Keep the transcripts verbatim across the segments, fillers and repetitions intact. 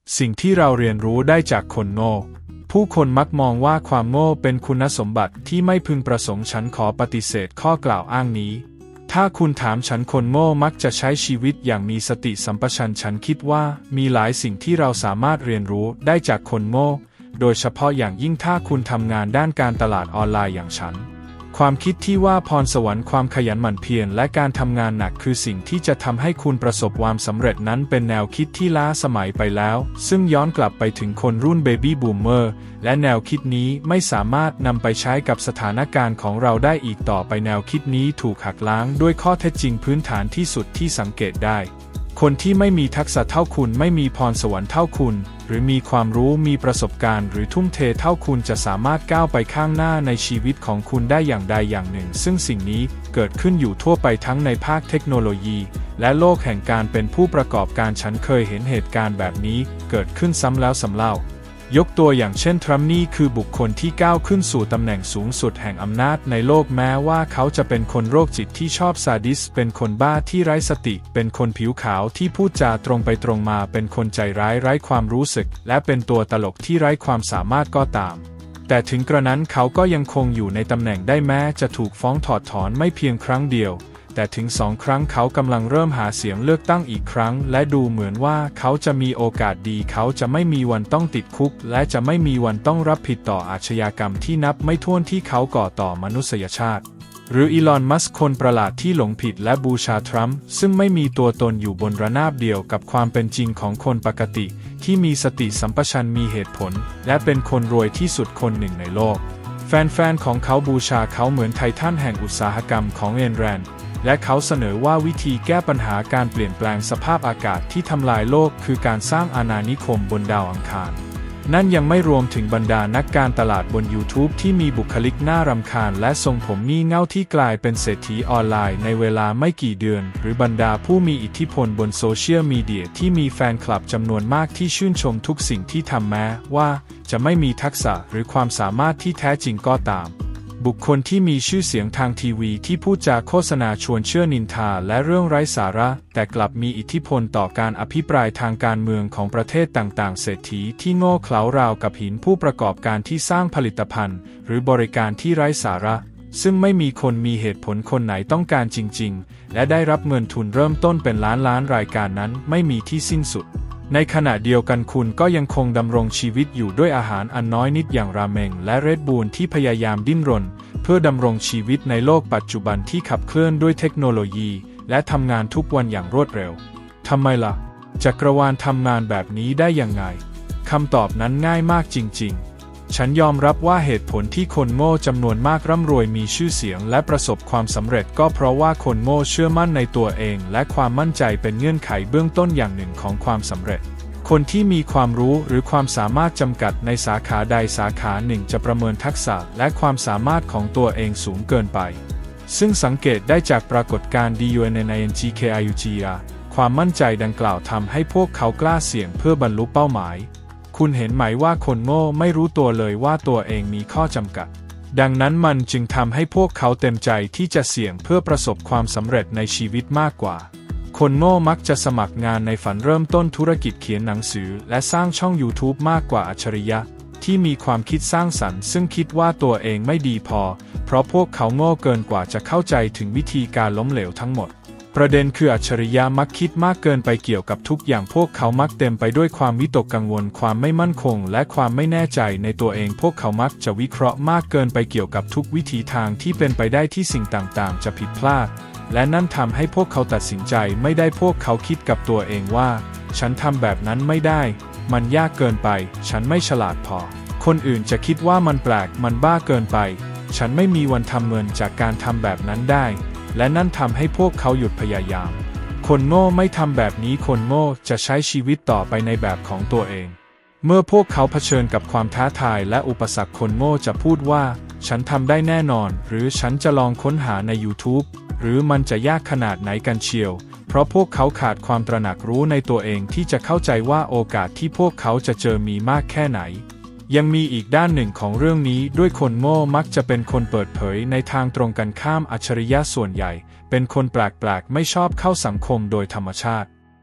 สิ่งที่เราเรียนรู้ได้จากคนโง่ผู้คนมักมองว่าความโง่เป็นคุณสมบัติที่ไม่พึงประสงค์ฉันขอปฏิเสธข้อกล่าวอ้างนี้ถ้าคุณถามฉันคนโง่มักจะใช้ชีวิตอย่างมีสติสัมปชัญญะฉันคิดว่ามีหลายสิ่งที่เราสามารถเรียนรู้ได้จากคนโง่โดยเฉพาะอย่างยิ่งถ้าคุณทำงานด้านการตลาดออนไลน์อย่างฉันความคิดที่ว่าพรสวรรค์ความขยันหมั่นเพียรและการทำงานหนักคือสิ่งที่จะทำให้คุณประสบความสำเร็จนั้นเป็นแนวคิดที่ล้าสมัยไปแล้วซึ่งย้อนกลับไปถึงคนรุ่นเบบี้บูมเมอร์และแนวคิดนี้ไม่สามารถนำไปใช้กับสถานการณ์ของเราได้อีกต่อไปแนวคิดนี้ถูกหักล้างด้วยข้อเท็จจริงพื้นฐานที่สุดที่สังเกตได้คนที่ไม่มีทักษะเท่าคุณไม่มีพรสวรรค์เท่าคุณหรือมีความรู้มีประสบการณ์หรือทุ่มเทเท่าคุณจะสามารถก้าวไปข้างหน้าในชีวิตของคุณได้อย่างใดอย่างหนึ่งซึ่งสิ่งนี้เกิดขึ้นอยู่ทั่วไปทั้งในภาคเทคโนโลยีและโลกแห่งการเป็นผู้ประกอบการฉันเคยเห็นเหตุการณ์แบบนี้เกิดขึ้นซ้ำแล้วซ้ำเล่ายกตัวอย่างเช่นทรัมป์นี่คือบุคคลที่ก้าวขึ้นสู่ตำแหน่งสูงสุดแห่งอำนาจในโลกแม้ว่าเขาจะเป็นคนโรคจิตที่ชอบซาดิสเป็นคนบ้าที่ไร้สติเป็นคนผิวขาวที่พูดจาตรงไปตรงมาเป็นคนใจร้ายไร้ความรู้สึกและเป็นตัวตลกที่ไร้ความสามารถก็ตามแต่ถึงกระนั้นเขาก็ยังคงอยู่ในตำแหน่งได้แม้จะถูกฟ้องถอดถอนไม่เพียงครั้งเดียวแต่ถึงสองครั้งเขากำลังเริ่มหาเสียงเลือกตั้งอีกครั้งและดูเหมือนว่าเขาจะมีโอกาสดีเขาจะไม่มีวันต้องติดคุกและจะไม่มีวันต้องรับผิดต่ออาชญากรรมที่นับไม่ถ้วนที่เขาก่อต่อมนุษยชาติหรืออีลอนมัสก์คนประหลาดที่หลงผิดและบูชาทรัมป์ซึ่งไม่มีตัวตนอยู่บนระนาบเดียวกับความเป็นจริงของคนปกติที่มีสติสัมปชัญญะมีเหตุผลและเป็นคนรวยที่สุดคนหนึ่งในโลกแฟนๆของเขาบูชาเขาเหมือนไททันแห่งอุตสาหกรรมของเอนแรนด์และเขาเสนอว่าวิธีแก้ปัญหาการเปลี่ยนแปลงสภาพอากาศที่ทำลายโลกคือการสร้างอาณานิคมบนดาวอังคารนั่นยังไม่รวมถึงบรรดานักการตลาดบน YouTube ที่มีบุคลิกน่ารำคาญและทรงผมงี่เง่าที่กลายเป็นเศรษฐีออนไลน์ในเวลาไม่กี่เดือนหรือบรรดาผู้มีอิทธิพลบนโซเชียลมีเดียที่มีแฟนคลับจำนวนมากที่ชื่นชมทุกสิ่งที่ทำแม้ว่าจะไม่มีทักษะหรือความสามารถที่แท้จริงก็ตามบุคคลที่มีชื่อเสียงทางทีวีที่พูดจาโฆษณาชวนเชื่อนินทาและเรื่องไร้สาระแต่กลับมีอิทธิพลต่อการอภิปรายทางการเมืองของประเทศต่างๆเศรษฐีที่โง่เขลาราวกับหินผู้ประกอบการที่สร้างผลิตภัณฑ์หรือบริการที่ไร้สาระซึ่งไม่มีคนมีเหตุผลคนไหนต้องการจริงๆและได้รับเงินทุนเริ่มต้นเป็นล้านล้านรายการนั้นไม่มีที่สิ้นสุดในขณะเดียวกันคุณก็ยังคงดำรงชีวิตอยู่ด้วยอาหารอันน้อยนิดอย่างราเมงและเรดบูลที่พยายามดิ้นรนเพื่อดำรงชีวิตในโลกปัจจุบันที่ขับเคลื่อนด้วยเทคโนโลยีและทำงานทุกวันอย่างรวดเร็วทำไมล่ะจักรวาลทำงานแบบนี้ได้ยังไงคำตอบนั้นง่ายมากจริงๆฉันยอมรับว่าเหตุผลที่คนโง่จำนวนมากร่ำรวยมีชื่อเสียงและประสบความสำเร็จก็เพราะว่าคนโง่เชื่อมั่นในตัวเองและความมั่นใจเป็นเงื่อนไขเบื้องต้นอย่างหนึ่งของความสำเร็จคนที่มีความรู้หรือความสามารถจำกัดในสาขาใดสาขาหนึ่งจะประเมินทักษะและความสามารถของตัวเองสูงเกินไปซึ่งสังเกตได้จากปรากฏการณ์ ดี ยู เอ็น เอ็น ไอ เอ็น จี เค ไอ ยู จี อาร์ ความมั่นใจดังกล่าวทำให้พวกเขากล้าเสี่ยงเพื่อบรรลุเป้าหมายคุณเห็นไหมว่าคนโง่ไม่รู้ตัวเลยว่าตัวเองมีข้อจำกัดดังนั้นมันจึงทำให้พวกเขาเต็มใจที่จะเสี่ยงเพื่อประสบความสำเร็จในชีวิตมากกว่าคนโง่มักจะสมัครงานในฝันเริ่มต้นธุรกิจเขียนหนังสือและสร้างช่อง YouTube มากกว่าอัจฉริยะที่มีความคิดสร้างสรรค์ซึ่งคิดว่าตัวเองไม่ดีพอเพราะพวกเขาโง่เกินกว่าจะเข้าใจถึงวิธีการล้มเหลวทั้งหมดประเด็นคืออัจฉริยะมักคิดมากเกินไปเกี่ยวกับทุกอย่างพวกเขามักเต็มไปด้วยความวิตกกังวลความไม่มั่นคงและความไม่แน่ใจในตัวเองพวกเขามักจะวิเคราะห์มากเกินไปเกี่ยวกับทุกวิถีทางที่เป็นไปได้ที่สิ่งต่างๆจะผิดพลาดและนั่นทำให้พวกเขาตัดสินใจไม่ได้พวกเขาคิดกับตัวเองว่าฉันทำแบบนั้นไม่ได้มันยากเกินไปฉันไม่ฉลาดพอคนอื่นจะคิดว่ามันแปลกมันบ้าเกินไปฉันไม่มีวันทำเงินจากการทำแบบนั้นได้และนั่นทำให้พวกเขาหยุดพยายามคนโง่ไม่ทำแบบนี้คนโง่จะใช้ชีวิตต่อไปในแบบของตัวเองเมื่อพวกเขาเผชิญกับความท้าทายและอุปสรรคคนโง่จะพูดว่าฉันทำได้แน่นอนหรือฉันจะลองค้นหาใน YouTubeหรือมันจะยากขนาดไหนกันเชียวเพราะพวกเขาขาดความตระหนักรู้ในตัวเองที่จะเข้าใจว่าโอกาสที่พวกเขาจะเจอมีมากแค่ไหนยังมีอีกด้านหนึ่งของเรื่องนี้ด้วยคนโง่มักจะเป็นคนเปิดเผยในทางตรงกันข้ามอัจฉริยะส่วนใหญ่เป็นคนแปลกๆไม่ชอบเข้าสังคมโดยธรรมชาติ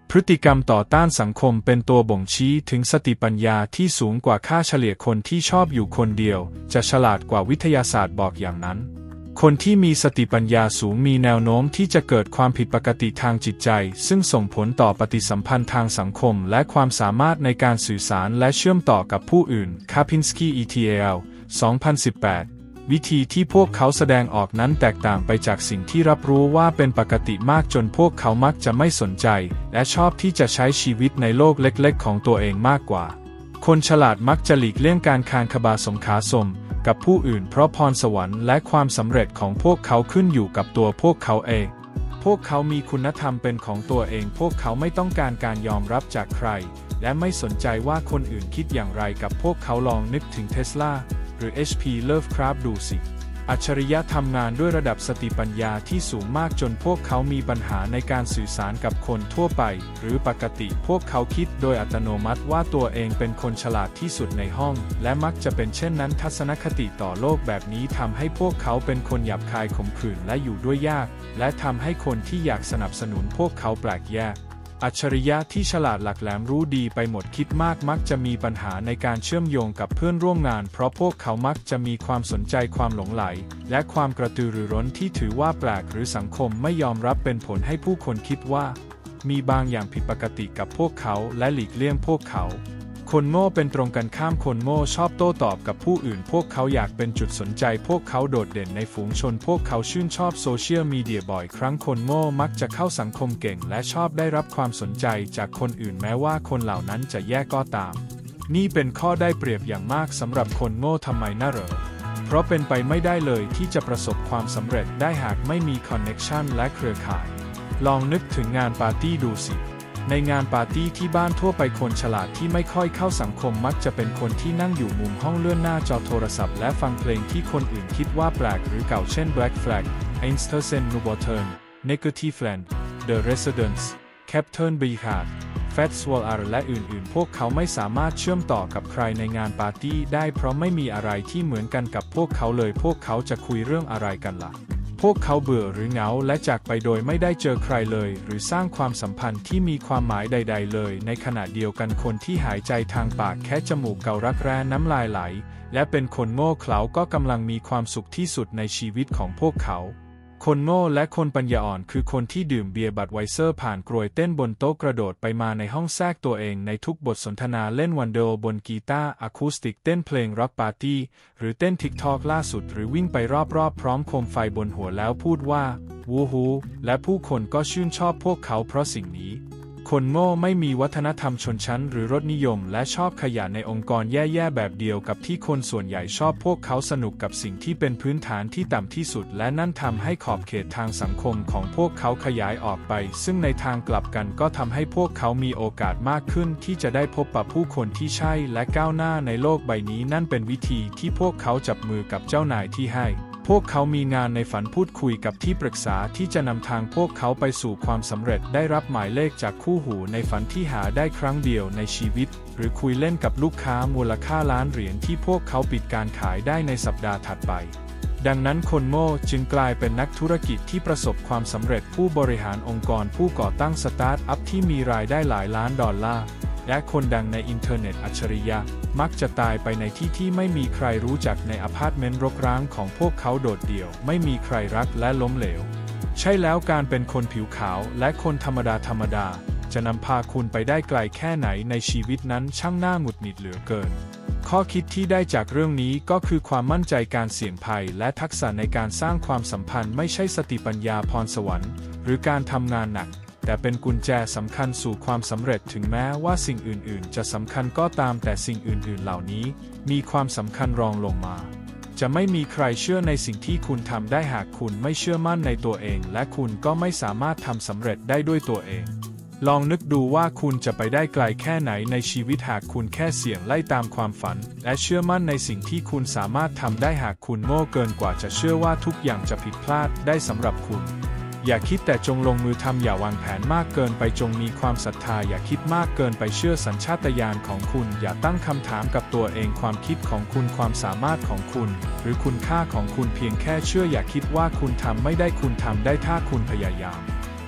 พฤติกรรมต่อต้านสังคมเป็นตัวบ่งชี้ถึงสติปัญญาที่สูงกว่าค่าเฉลี่ยคนที่ชอบอยู่คนเดียวจะฉลาดกว่าวิทยาศาสตร์บอกอย่างนั้นคนที่มีสติปัญญาสูงมีแนวโน้มที่จะเกิดความผิดปกติทางจิตใจซึ่งส่งผลต่อปฏิสัมพันธ์ทางสังคมและความสามารถในการสื่อสารและเชื่อมต่อกับผู้อื่น Karpinski et al. สองพันสิบแปด วิธีที่พวกเขาแสดงออกนั้นแตกต่างไปจากสิ่งที่รับรู้ว่าเป็นปกติมากจนพวกเขามักจะไม่สนใจและชอบที่จะใช้ชีวิตในโลกเล็กๆของตัวเองมากกว่าคนฉลาดมักจะหลีกเลี่ยงการคานคบาสมขาสมกับผู้อื่นเพราะพรสวรรค์และความสำเร็จของพวกเขาขึ้นอยู่กับตัวพวกเขาเองพวกเขามีคุณธรรมเป็นของตัวเองพวกเขาไม่ต้องการการยอมรับจากใครและไม่สนใจว่าคนอื่นคิดอย่างไรกับพวกเขาลองนึกถึงเทสลาหรือ เอช พี Lovecraft ดูสิอัจฉริยะทำงานด้วยระดับสติปัญญาที่สูงมากจนพวกเขามีปัญหาในการสื่อสารกับคนทั่วไปหรือปกติพวกเขาคิดโดยอัตโนมัติว่าตัวเองเป็นคนฉลาดที่สุดในห้องและมักจะเป็นเช่นนั้นทัศนคติต่อโลกแบบนี้ทำให้พวกเขาเป็นคนหยาบคายขมขื่นและอยู่ด้วยยากและทำให้คนที่อยากสนับสนุนพวกเขาแปลกแยกอัจฉริยะที่ฉลาดหลักแหลมรู้ดีไปหมดคิดมากมักจะมีปัญหาในการเชื่อมโยงกับเพื่อนร่วมงานเพราะพวกเขามักจะมีความสนใจความหลงใหลและความกระตือรือร้นที่ถือว่าแปลกหรือสังคมไม่ยอมรับเป็นผลให้ผู้คนคิดว่ามีบางอย่างผิดปกติกับพวกเขาและหลีกเลี่ยงพวกเขาคนโง่เป็นตรงกันข้ามคนโง่ชอบโต้ตอบกับผู้อื่นพวกเขาอยากเป็นจุดสนใจพวกเขาโดดเด่นในฝูงชนพวกเขาชื่นชอบโซเชียลมีเดียบ่อยครั้งคนโง่มักจะเข้าสังคมเก่งและชอบได้รับความสนใจจากคนอื่นแม้ว่าคนเหล่านั้นจะแย่ก็ตามนี่เป็นข้อได้เปรียบอย่างมากสำหรับคนโง่ทำไมน่ะเหรอเพราะเป็นไปไม่ได้เลยที่จะประสบความสำเร็จได้หากไม่มีคอนเน็กชันและเครือข่ายลองนึกถึงงานปาร์ตี้ดูสิในงานปาร์ตี้ที่บ้านทั่วไปคนฉลาดที่ไม่ค่อยเข้าสังคมมักจะเป็นคนที่นั่งอยู่มุมห้องเลื่อนหน้าจอโทรศัพท์และฟังเพลงที่คนอื่นคิดว่าแปลกหรือเก่าเช่น Black Flag Einstürzen Nuboturn Negativland The Residents Captain Beefheart Fat Swallow และอื่นๆพวกเขาไม่สามารถเชื่อมต่อกับใครในงานปาร์ตี้ได้เพราะไม่มีอะไรที่เหมือนกันกับพวกเขาเลยพวกเขาจะคุยเรื่องอะไรกันล่ะพวกเขาเบื่อหรือเหงาและจากไปโดยไม่ได้เจอใครเลยหรือสร้างความสัมพันธ์ที่มีความหมายใดๆเลยในขณะเดียวกันคนที่หายใจทางปากแค่จมูกเการักแร้น้ำลายไหลและเป็นคนโง่เขลาก็กำลังมีความสุขที่สุดในชีวิตของพวกเขาคนโง่และคนปัญญาอ่อนคือคนที่ดื่มเบียร์บัดไวเซอร์ผ่านกรวยเต้นบนโต๊ะกระโดดไปมาในห้องแทรกตัวเองในทุกบทสนทนาเล่นวันเดอร์บนกีตาร์อะคูสติกเต้นเพลงร็อกปาร์ตี้หรือเต้นทิกทอกล่าสุดหรือวิ่งไปรอบๆพร้อมโคมไฟบนหัวแล้วพูดว่าวูฮูและผู้คนก็ชื่นชอบพวกเขาเพราะสิ่งนี้คนโง่ไม่มีวัฒนธรรมชนชั้นหรือรสนิยมและชอบขยะในองค์กรแย่ๆแบบเดียวกับที่คนส่วนใหญ่ชอบพวกเขาสนุกกับสิ่งที่เป็นพื้นฐานที่ต่ำที่สุดและนั่นทำให้ขอบเขตทางสังคมของพวกเขาขยายออกไปซึ่งในทางกลับกันก็ทำให้พวกเขามีโอกาสมากขึ้นที่จะได้พบปะผู้คนที่ใช่และก้าวหน้าในโลกใบนี้นั่นเป็นวิธีที่พวกเขาจับมือกับเจ้านายที่ให้พวกเขามีงานในฝันพูดคุยกับที่ปรึกษาที่จะนำทางพวกเขาไปสู่ความสำเร็จได้รับหมายเลขจากคู่หูในฝันที่หาได้ครั้งเดียวในชีวิตหรือคุยเล่นกับลูกค้ามูลค่าล้านเหรียญที่พวกเขาปิดการขายได้ในสัปดาห์ถัดไปดังนั้นคนโง่จึงกลายเป็นนักธุรกิจที่ประสบความสำเร็จผู้บริหารองค์กรผู้ก่อตั้งสตาร์ทอัพที่มีรายได้หลายล้านดอลลาร์และคนดังในอินเทอร์เน็ตอัจฉริยะมักจะตายไปในที่ที่ไม่มีใครรู้จักในอพาร์ตเมนต์รกร้างของพวกเขาโดดเดี่ยวไม่มีใครรักและล้มเหลวใช่แล้วการเป็นคนผิวขาวและคนธรรมดาธรรมดาจะนำพาคุณไปได้ไกลแค่ไหนในชีวิตนั้นช่างน่าหงุดหงิดเหลือเกินข้อคิดที่ได้จากเรื่องนี้ก็คือความมั่นใจการเสี่ยงภัยและทักษะในการสร้างความสัมพันธ์ไม่ใช่สติปัญญาพรสวรรค์หรือการทำงานหนักแต่เป็นกุญแจสำคัญสู่ความสำเร็จถึงแม้ว่าสิ่งอื่นๆจะสำคัญก็ตามแต่สิ่งอื่นๆเหล่านี้มีความสำคัญรองลงมาจะไม่มีใครเชื่อในสิ่งที่คุณทำได้หากคุณไม่เชื่อมั่นในตัวเองและคุณก็ไม่สามารถทำสำเร็จได้ด้วยตัวเองลองนึกดูว่าคุณจะไปได้ไกลแค่ไหนในชีวิตหากคุณแค่เสี่ยงไล่ตามความฝันและเชื่อมั่นในสิ่งที่คุณสามารถทำได้หากคุณโง่เกินกว่าจะเชื่อว่าทุกอย่างจะผิดพลาดได้สำหรับคุณอย่าคิดแต่จงลงมือทำอย่าวางแผนมากเกินไปจงมีความศรัทธาอย่าคิดมากเกินไปเชื่อสัญชาตญาณของคุณอย่าตั้งคำถามกับตัวเองความคิดของคุณความสามารถของคุณหรือคุณค่าของคุณเพียงแค่เชื่ออย่าคิดว่าคุณทำไม่ได้คุณทำได้ถ้าคุณพยายาม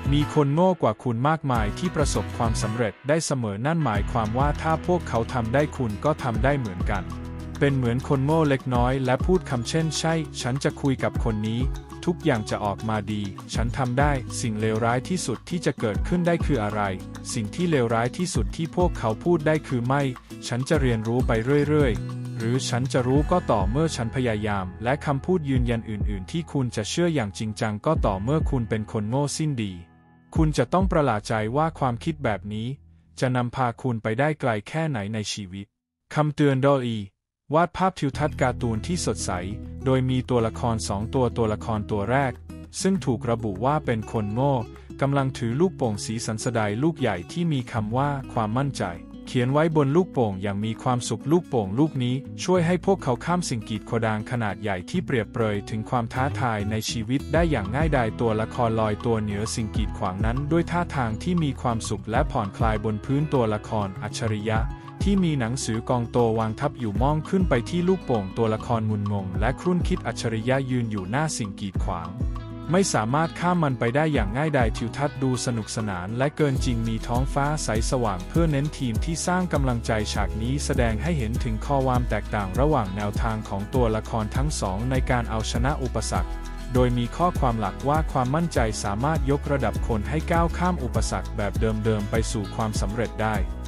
มีคนโง่กว่าคุณมากมายที่ประสบความสำเร็จได้เสมอนั่นหมายความว่าถ้าพวกเขาทำได้คุณก็ทำได้เหมือนกันเป็นเหมือนคนโง่เล็กน้อยและพูดคำเช่นใช่ฉันจะคุยกับคนนี้ทุกอย่างจะออกมาดีฉันทำได้สิ่งเลวร้ายที่สุดที่จะเกิดขึ้นได้คืออะไรสิ่งที่เลวร้ายที่สุดที่พวกเขาพูดได้คือไม่ฉันจะเรียนรู้ไปเรื่อยๆหรือฉันจะรู้ก็ต่อเมื่อฉันพยายามและคำพูดยืนยันอื่นๆที่คุณจะเชื่ออย่างจริงจังก็ต่อเมื่อคุณเป็นคนโง่สิ้นดีคุณจะต้องประหลาดใจว่าความคิดแบบนี้จะนำพาคุณไปได้ไกลแค่ไหนในชีวิตคำเตือนดออีวาดภาพทิวทัศน์การ์ตูนที่สดใสโดยมีตัวละครสองตัวตัวละครตัวแรกซึ่งถูกระบุว่าเป็นคนโง่กำลังถือลูกโป่งสีสันสดายลูกใหญ่ที่มีคำว่าความมั่นใจเขียนไว้บนลูกโป่งอย่างมีความสุขลูกโป่งลูกนี้ช่วยให้พวกเขาข้ามสิ่งกีดขวางขนาดใหญ่ที่เปรียบเปรยถึงความท้าทายในชีวิตได้อย่างง่ายดายตัวละครลอยตัวเหนือสิ่งกีดขวางนั้นด้วยท่าทางที่มีความสุขและผ่อนคลายบนพื้นตัวละครอัจฉริยะที่มีหนังสือกองโตวางทับอยู่มองขึ้นไปที่ลูกโป่งตัวละครงุนงงและครุ่นคิดอัจฉริยะยืนอยู่หน้าสิ่งกีดขวางไม่สามารถข้ามมันไปได้อย่างง่ายดายทิวทัศน์ดูสนุกสนานและเกินจริงมีท้องฟ้าใสสว่างเพื่อเน้นทีมที่สร้างกำลังใจฉากนี้แสดงให้เห็นถึงข้อความแตกต่างระหว่างแนวทางของตัวละครทั้งสองในการเอาชนะอุปสรรคโดยมีข้อความหลักว่าความมั่นใจสามารถยกระดับคนให้ก้าวข้ามอุปสรรคแบบเดิมๆไปสู่ความสำเร็จได้